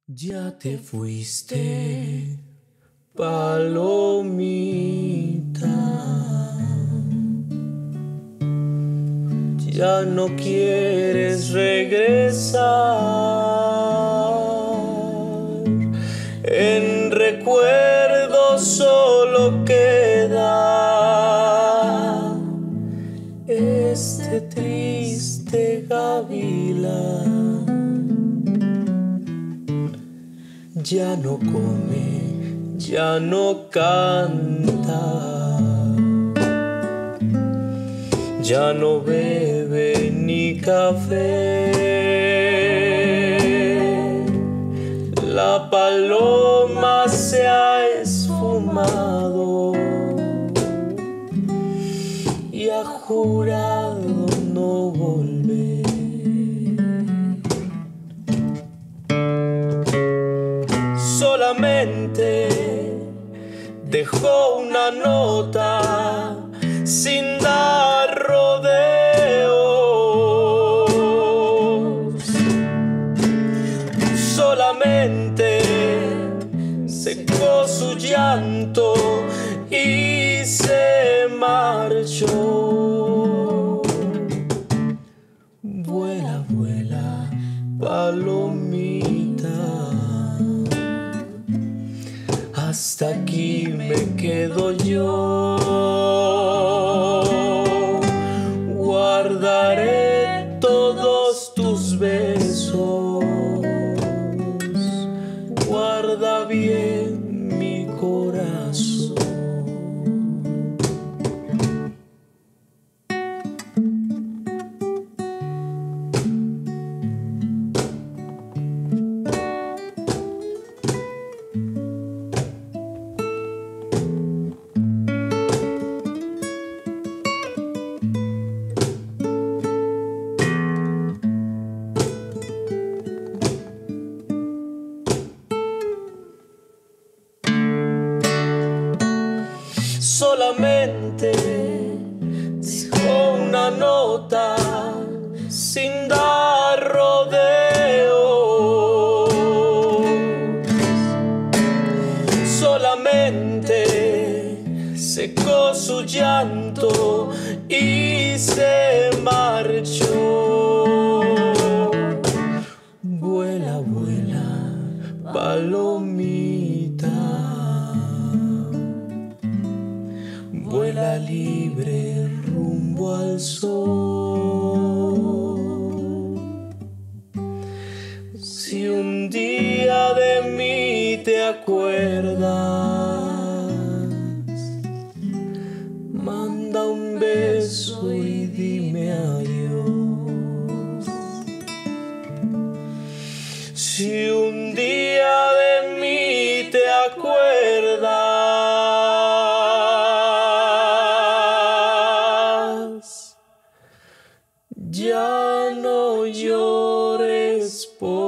Ya te fuiste, palomita. Ya no quieres regresar. En recuerdo solo queda este triste gavilán. Ya no come, ya no canta, ya no bebe ni café. La paloma se ha esfumado y ha jurado no volver. Solamente dejó una nota sin dar rodeos. Solamente secó su llanto y se marchó. Vuela, vuela, palomita. Hasta aquí me quedo yo. Guardaré todos tus besos. Guarda bien mi corazón. Solamente dejó una nota sin dar rodeos. Solamente secó su llanto y se marchó. Vuela, vuela, palomita. Vuela libre rumbo al sol. Si un día de mí te acuerdas, manda un beso y dime adiós. Si un día de mí te acuerdas, ya no llores por